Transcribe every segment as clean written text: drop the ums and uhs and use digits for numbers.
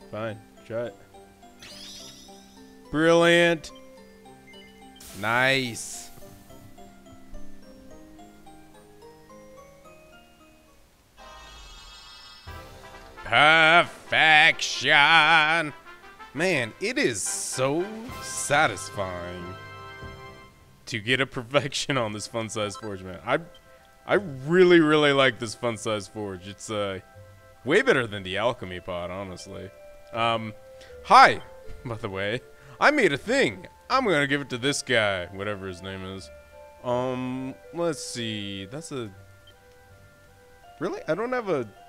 Fine. Try it. Brilliant. Nice. Perfection. Man, it is so satisfying to get a perfection on this fun-size forge, man. I really, really like this fun-size forge. It's way better than the alchemy pot, honestly. Hi, by the way. I made a thing. I'm gonna give it to this guy, whatever his name is. Let's see. That's a... Really? I don't have a...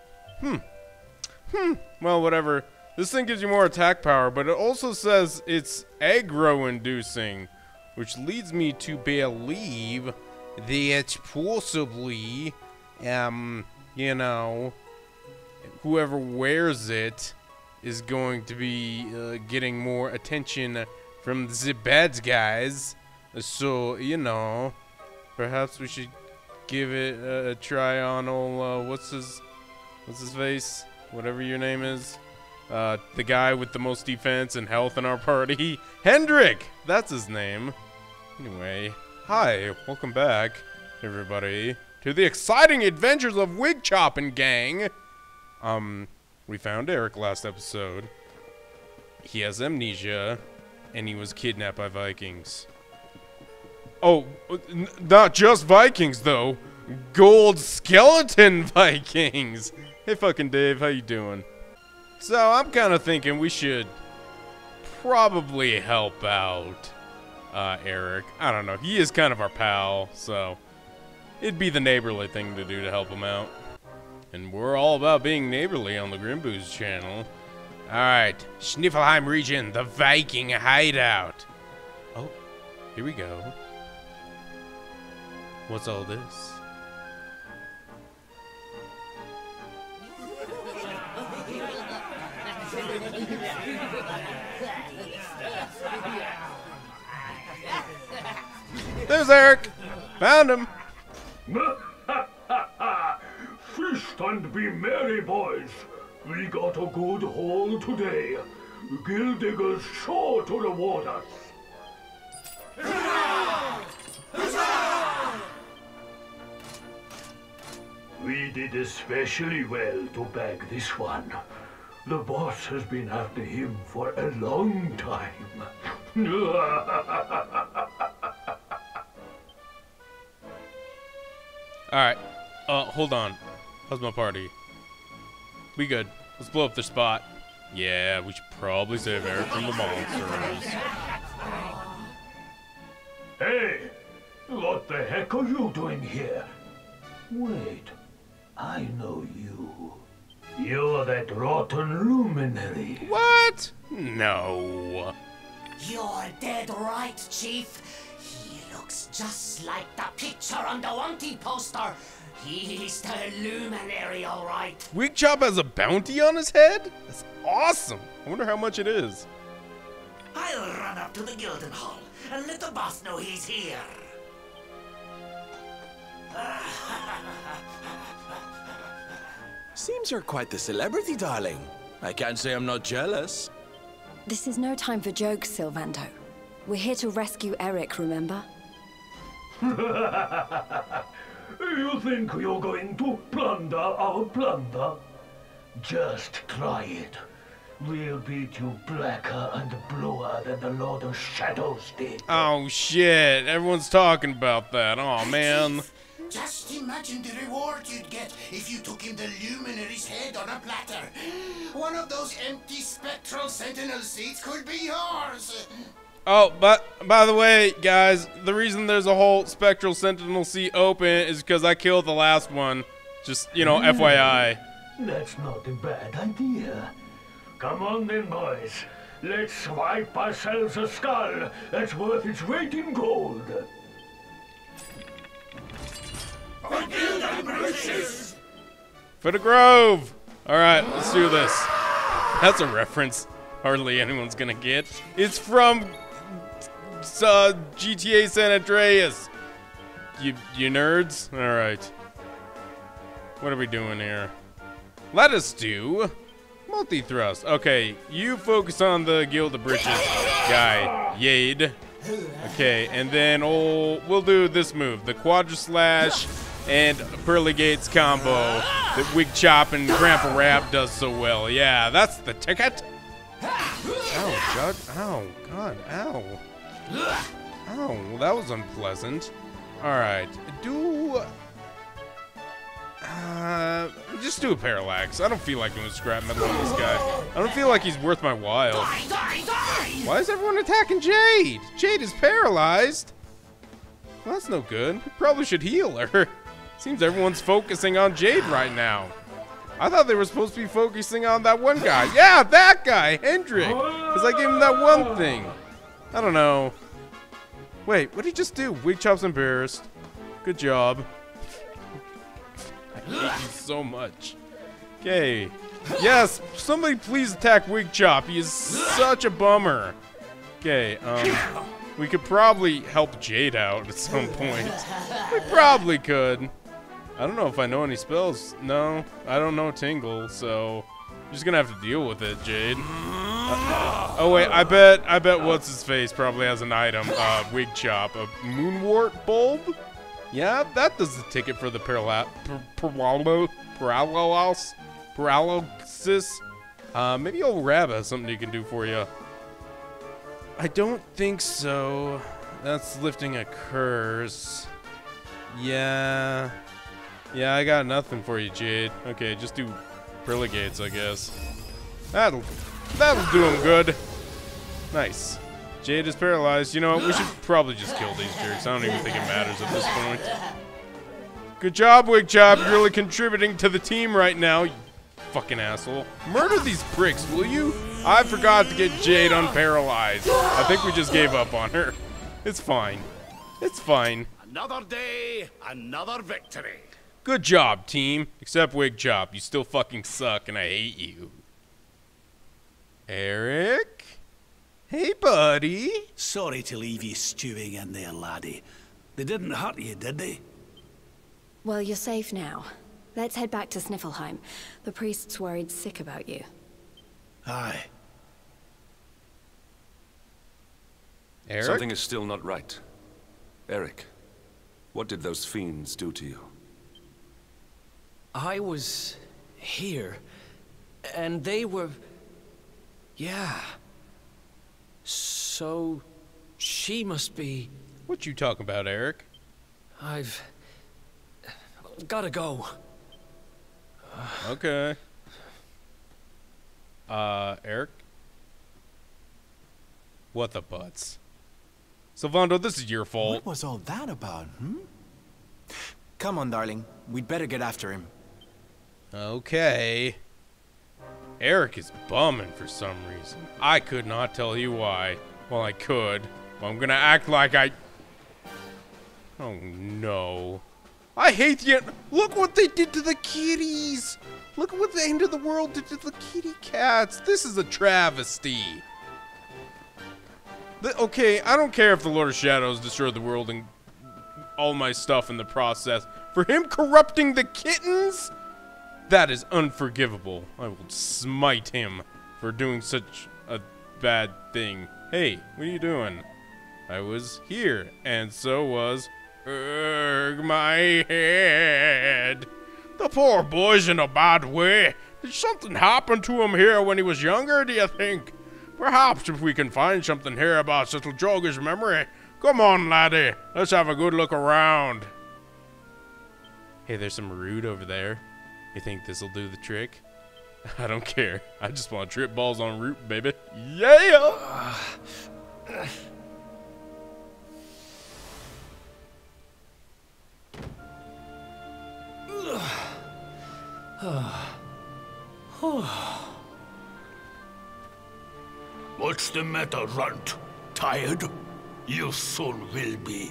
Well, whatever. This thing gives you more attack power, but it also says it's aggro-inducing, which leads me to believe that possibly, you know, whoever wears it is going to be getting more attention from the bad guys. So, you know, perhaps we should give it a try on old, what's his face? Whatever your name is. The guy with the most defense and health in our party. Hendrik! That's his name. Anyway, hi, welcome back, everybody, to the exciting adventures of Wig Choppin' Gang. We found Eric last episode. He has amnesia, and he was kidnapped by Vikings. Oh, not just Vikings, though. Gold skeleton Vikings! Hey, fucking Dave, how you doing? So, I'm kind of thinking we should probably help out Eric. I don't know. He is kind of our pal, so it'd be the neighborly thing to do to help him out. And we're all about being neighborly on the Grimboo's channel. Alright, Schniffelheim region, the Viking hideout. Oh, here we go. What's all this? There's Eric! Found him! Feast and be merry, boys. We got a good haul today. Gildiggers sure to reward us. Huzzah! Huzzah! We did especially well to bag this one. The boss has been after him for a long time. Alright, hold on. How's my party? We good. Let's blow up their spot. Yeah, we should probably save Eric from the monsters. Hey! What the heck are you doing here? Wait, I know you. You're that rotten luminary. What? No. You're dead right, Chief. He looks just like the picture on the wanted poster. He's the luminary, all right. Wig Chop has a bounty on his head? That's awesome. I wonder how much it is. I'll run up to the Gilden Hall and let the boss know he's here. Seems you're quite the celebrity, darling. I can't say I'm not jealous. This is no time for jokes, Sylvando. We're here to rescue Eric, remember? You think you're going to plunder our plunder? Just try it. We'll beat you blacker and bluer than the Lord of Shadows did. Oh shit, everyone's talking about that. Oh man. Just imagine the reward you'd get if you took him the luminary's head on a platter. One of those empty spectral sentinel seats could be yours. Oh, but by the way, guys, the reason there's a whole spectral sentinel seat open is because I killed the last one. Just, you know, FYI. That's not a bad idea. Come on then, boys. Let's swipe ourselves a skull that's worth its weight in gold. For the Grove! Alright, let's do this. That's a reference hardly anyone's gonna get. It's from GTA San Andreas. You nerds? Alright. What are we doing here? Let us do Multi-thrust. Okay, you focus on the Guild of Britches guy, Yade. Okay, and then we'll do this move, the Quadra Slash and Pearly Gates combo that Wig Chop and Grandpa Rap does so well. Yeah, that's the ticket. Ow, God. Ow, God. Ow. Ow, well, that was unpleasant. Alright, just do a Parallax. I don't feel like doing scrap metal on this guy. I don't feel like he's worth my while. Why is everyone attacking Jade? Jade is paralyzed. Well, that's no good. We probably should heal her. Seems everyone's focusing on Jade right now. I thought they were supposed to be focusing on that one guy. Yeah, that guy, Hendrik. Because I gave him that one thing. I don't know. Wait, what did he just do? Wig Chop's embarrassed. Good job. I hate you so much. Okay. Yes, somebody please attack Wig Chop. He is such a bummer. Okay, we could probably help Jade out at some point. We probably could. I don't know if I know any spells. No, I don't know Tingle, so I'm just gonna have to deal with it, Jade. Oh wait, I bet what's his face probably has an item. Wig Chop, a Moonwort bulb. Yeah, that does the ticket for the paralysis. Maybe old Rab has something he can do for you. I don't think so. That's lifting a curse. Yeah, I got nothing for you, Jade. Okay, just do Relegades, I guess. That'll do him good. Nice. Jade is paralyzed. You know what? We should probably just kill these jerks. I don't even think it matters at this point. Good job, Wig Chop. You're really contributing to the team right now, you fucking asshole. Murder these pricks, will you? I forgot to get Jade unparalyzed. I think we just gave up on her. It's fine. It's fine. Another day, another victory. Good job, team. Except Wig Chop. You still fucking suck, and I hate you. Eric? Hey, buddy. Sorry to leave you stewing in there, laddie. They didn't hurt you, did they? Well, you're safe now. Let's head back to Sniffelheim. The priest's worried sick about you. Aye. Eric? Something is still not right. Eric, what did those fiends do to you? I was here, and they were... Yeah. So, she must be... What you talking about, Eric? I've... gotta go. Okay. Eric? What the butts? Sylvando, this is your fault. What was all that about, Come on, darling. We'd better get after him. Okay. Eric is bumming for some reason. I could not tell you why. Well, I could. But I'm gonna act like I... Oh, no. I hate the... Look what they did to the kitties! Look at what the end of the world did to the kitty cats! This is a travesty! Okay, I don't care if the Lord of Shadows destroyed the world and all my stuff in the process. For him corrupting the kittens? That is unforgivable. I will smite him for doing such a bad thing. Hey, what are you doing? I was here, and so was... my head. The poor boy's in a bad way. Did something happen to him here when he was younger, do you think? Perhaps if we can find something here about little Joger's memory. Come on, laddie. Let's have a good look around. Hey, there's some root over there. You think this'll do the trick? I don't care. I just want to trip balls on root, baby. Yeah! What's the matter, Runt? Tired? You soon will be.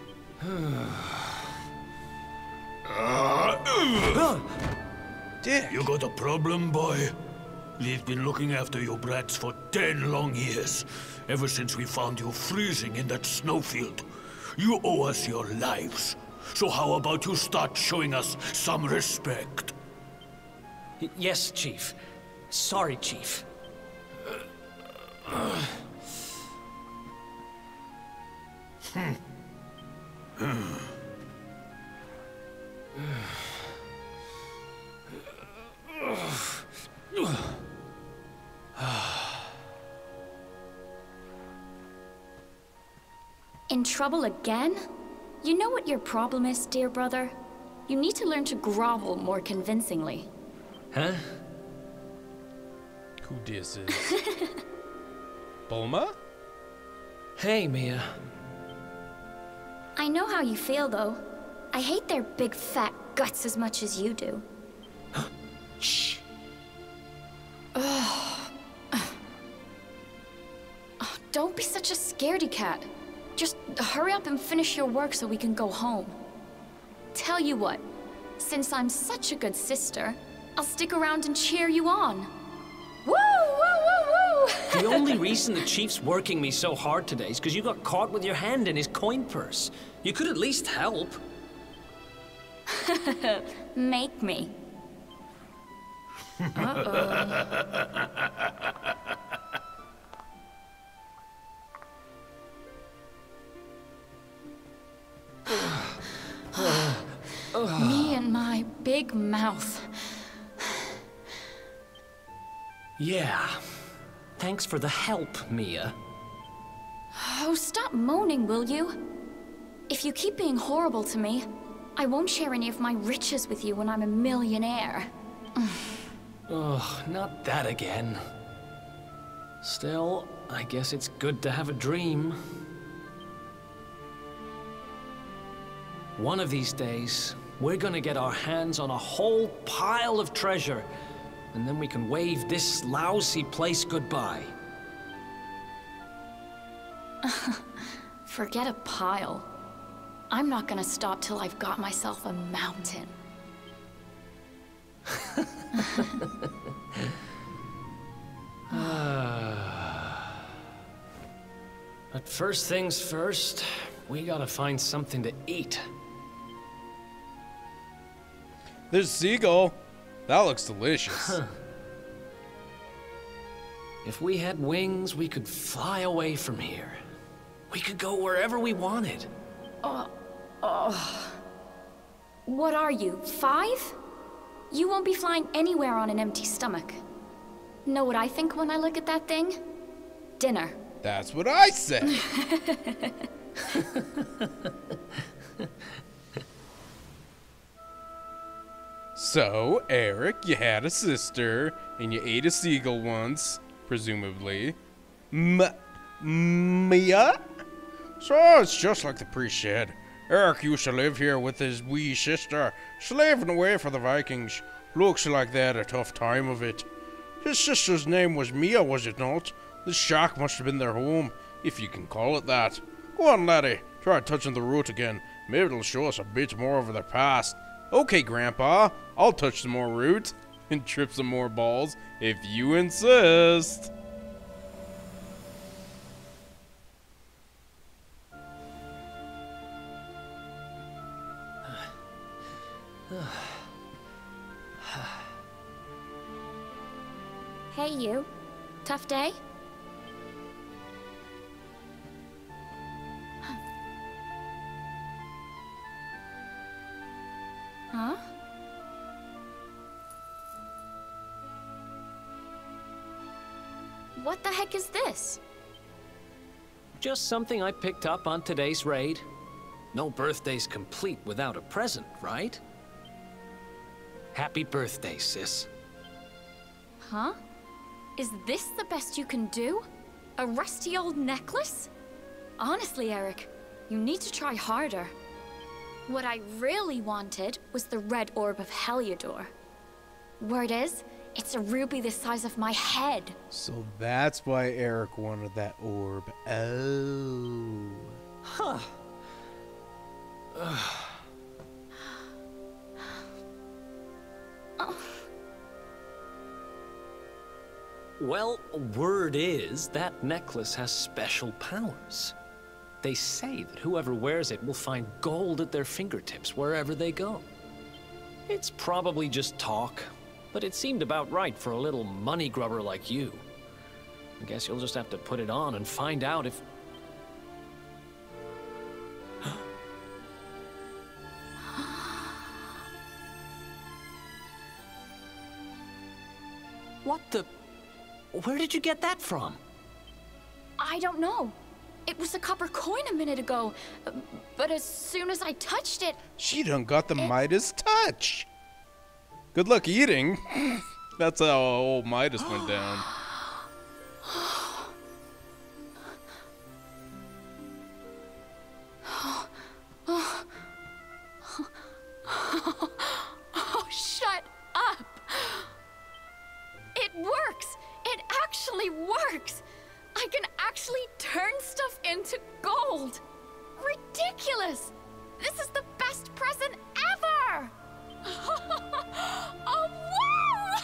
Dick. You got a problem, boy? We've been looking after you brats for 10 long years, ever since we found you freezing in that snowfield. You owe us your lives. So how about you start showing us some respect? Yes, Chief. Sorry, Chief. In trouble again? You know what your problem is, dear brother? You need to learn to grovel more convincingly. Huh? Who this is? Bulma? Hey, Mia. I know how you feel, though. I hate their big fat guts as much as you do. Shh. Don't be such a scaredy cat. Just hurry up and finish your work so we can go home. Tell you what, since I'm such a good sister, I'll stick around and cheer you on. Woo, woo, woo, woo! The only reason the Chief's working me so hard today is because you got caught with your hand in his coin purse. You could at least help. Make me. Me and my big mouth. Yeah. Thanks for the help, Mia. Oh, stop moaning, will you? If you keep being horrible to me, I won't share any of my riches with you when I'm a millionaire. Ugh, not that again. Still, I guess it's good to have a dream. One of these days, we're gonna get our hands on a whole pile of treasure, and then we can wave this lousy place goodbye. Forget a pile. I'm not gonna stop till I've got myself a mountain. But first things first, we gotta find something to eat. There's seagull. That looks delicious. Huh. If we had wings, we could fly away from here. We could go wherever we wanted. What are you, 5? You won't be flying anywhere on an empty stomach. Know what I think when I look at that thing? Dinner. That's what I said. So, Eric, you had a sister, and you ate a seagull once, presumably. Mia? So, it's just like the priest said. Eric used to live here with his wee sister, slaving away for the Vikings. Looks like they had a tough time of it. His sister's name was Mia, was it not? The shack must have been their home, if you can call it that. Go on, laddie. Try touching the root again. Maybe it'll show us a bit more of their past. Okay, Grandpa. I'll touch some more root and trip some more balls if you insist. Hey, you. Tough day? Huh? What the heck is this? Just something I picked up on today's raid. No birthday's complete without a present, right? Happy birthday, sis. Huh? Is this the best you can do? A rusty old necklace? Honestly, Eric, you need to try harder. What I really wanted was the red orb of Heliodor. Word is, it's a ruby the size of my head. So that's why Eric wanted that orb. Oh. Huh. Well, word is that necklace has special powers. They say that whoever wears it will find gold at their fingertips wherever they go. It's probably just talk, but it seemed about right for a little money grubber like you. I guess you'll just have to put it on and find out if... What the... Where did you get that from? I don't know. It was a copper coin a minute ago, but as soon as I touched it... She done got the Midas touch. Good luck eating. That's how old Midas went down. Oh, shut up! It works! It actually works! I can actually turn stuff into gold! Ridiculous! This is the best present ever! Oh, wow!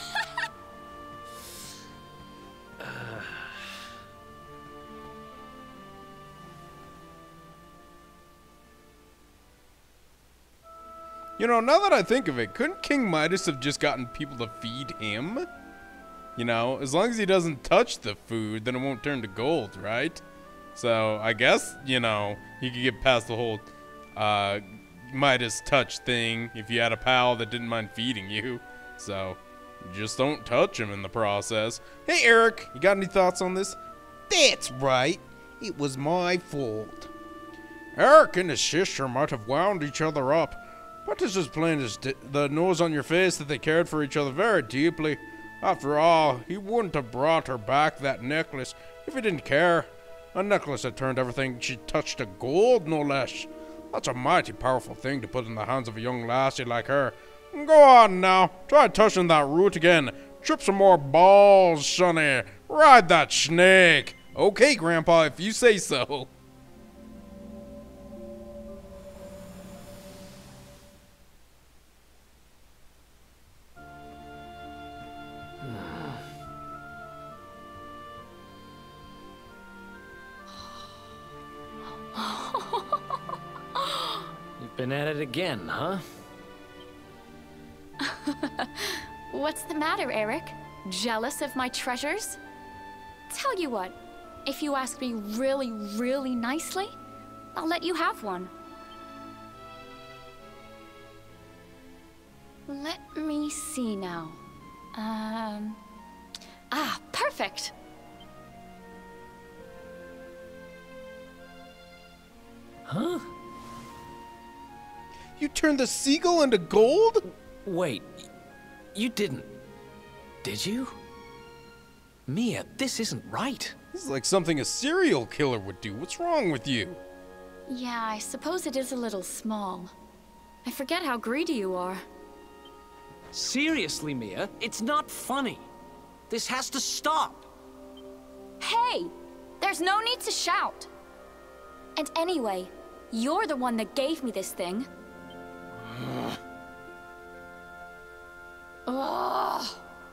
You know, now that I think of it, couldn't King Midas have just gotten people to feed him? You know, as long as he doesn't touch the food, then it won't turn to gold, right? So, I guess, you know, he could get past the whole Midas touch thing if you had a pal that didn't mind feeding you. So, just don't touch him in the process. Hey, Eric, you got any thoughts on this? That's right. It was my fault. Eric and his sister might have wound each other up, but it's as plain as the nose on your face that they cared for each other very deeply. After all, he wouldn't have brought her back that necklace if he didn't care. A necklace that turned everything she touched to gold, no less. That's a mighty powerful thing to put in the hands of a young lassie like her. Go on now, try touching that root again. Trip some more balls, sonny. Ride that snake. Okay, Grandpa, if you say so. You've been at it again, huh? What's the matter, Eric? Jealous of my treasures? Tell you what, if you ask me really, really nicely, I'll let you have one. Let me see now. Perfect! Huh? You turned the seagull into gold? Wait, you didn't, did you? Mia, this isn't right. This is like something a serial killer would do. What's wrong with you? Yeah, I suppose it is a little small. I forget how greedy you are. Seriously, Mia, it's not funny. This has to stop. Hey! There's no need to shout. And anyway, you're the one that gave me this thing. Ugh.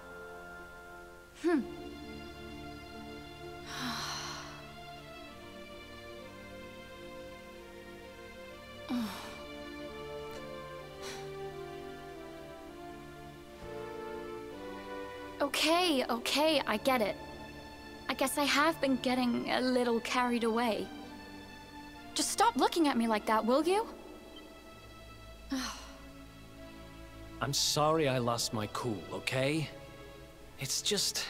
Okay, I get it. I guess I have been getting a little carried away. Just stop looking at me like that, will you? I'm sorry I lost my cool, okay? It's just...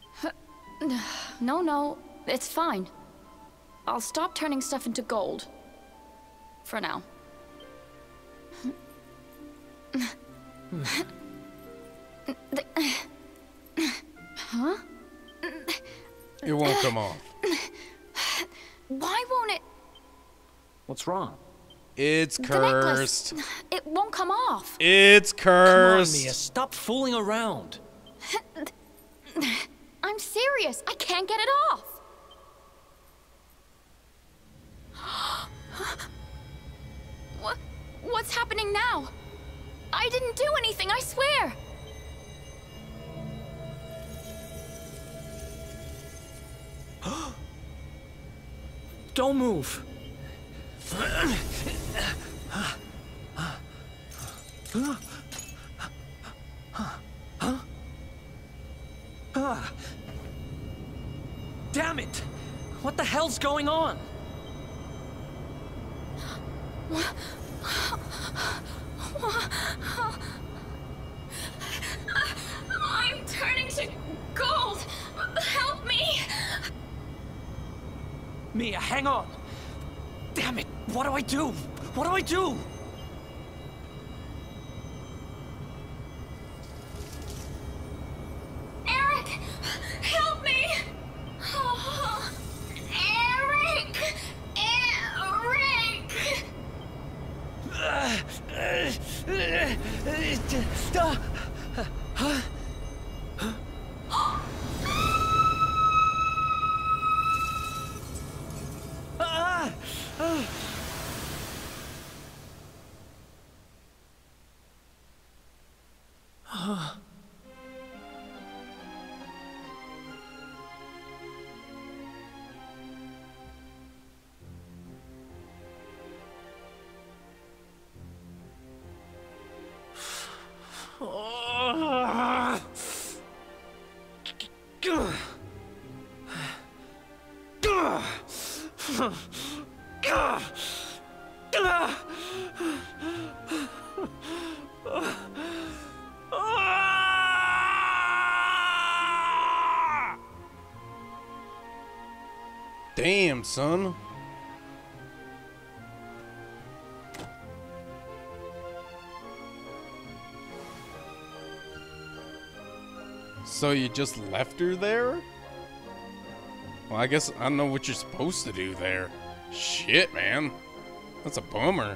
No, it's fine. I'll stop turning stuff into gold. For now. Huh? It won't come off. Why won't it? What's wrong? It's cursed. The necklace, it won't come off. It's cursed. Come on, Mia, stop fooling around. I'm serious. I can't get it off. What's happening now? I didn't do anything, I swear. Don't move. Damn it! What the hell's going on? I'm turning to gold. Help me. Mia, hang on. Damn it! What do I do? What do I do? Eric, help me. Oh, Eric. Damn, son. So you just left her there? Well, I guess I don't know what you're supposed to do there. Shit, man. That's a bummer.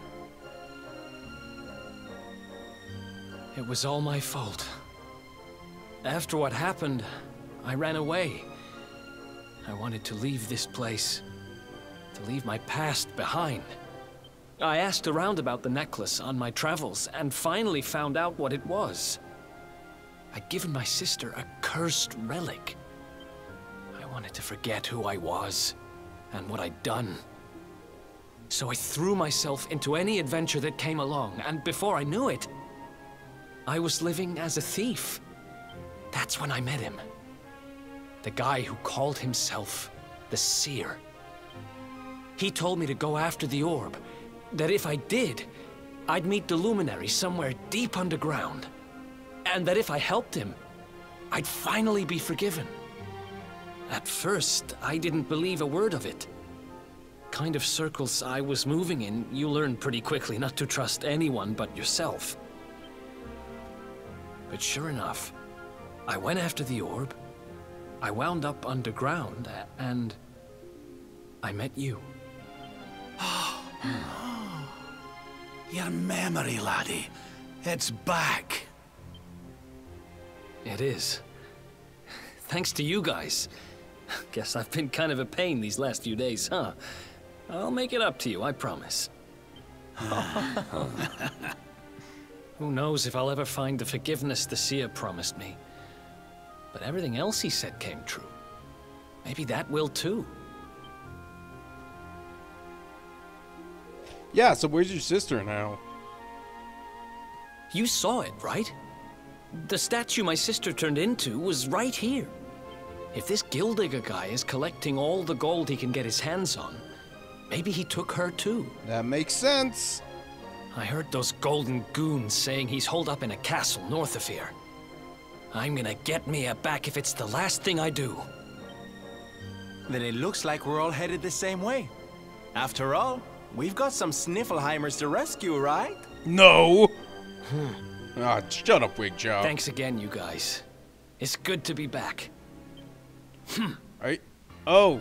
It was all my fault. After what happened, I ran away. I wanted to leave this place, to leave my past behind. I asked around about the necklace on my travels, and finally found out what it was. I'd given my sister a cursed relic. I wanted to forget who I was, and what I'd done. So I threw myself into any adventure that came along, and before I knew it, I was living as a thief. That's when I met him. The guy who called himself the Seer. He told me to go after the orb, that if I did, I'd meet the Luminary somewhere deep underground, and that if I helped him, I'd finally be forgiven. At first, I didn't believe a word of it. Kind of circles I was moving in, you learn pretty quickly not to trust anyone but yourself. But sure enough, I went after the orb, I wound up underground, and I met you. Your memory, laddie. It's back. It is. Thanks to you guys. Guess I've been kind of a pain these last few days, huh? I'll make it up to you, I promise. Who knows if I'll ever find the forgiveness the Seer promised me. But everything else he said came true. Maybe that will too. Yeah, so where's your sister now? You saw it, right? The statue my sister turned into was right here. If this Gildigger guy is collecting all the gold he can get his hands on, maybe he took her too. That makes sense. I heard those golden goons saying he's holed up in a castle north of here. I'm gonna get Mia back if it's the last thing I do. Then it looks like we're all headed the same way. After all, we've got some Sniffelheimers to rescue, right? No! Ah, shut up, wig job. Thanks again, you guys. It's good to be back. Oh.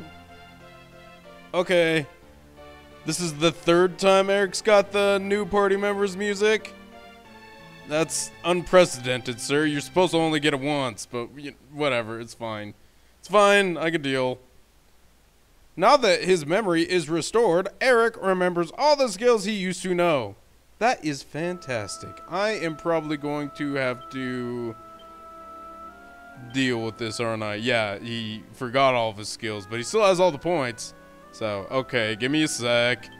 Okay. This is the third time Eric's got the new party members' music? That's unprecedented, sir. You're supposed to only get it once, but whatever, it's fine. It's fine, I can deal. Now that his memory is restored, Eric remembers all the skills he used to know. That is fantastic. I am probably going to have to deal with this, aren't I? Yeah, he forgot all of his skills, but he still has all the points. So, okay, give me a sec.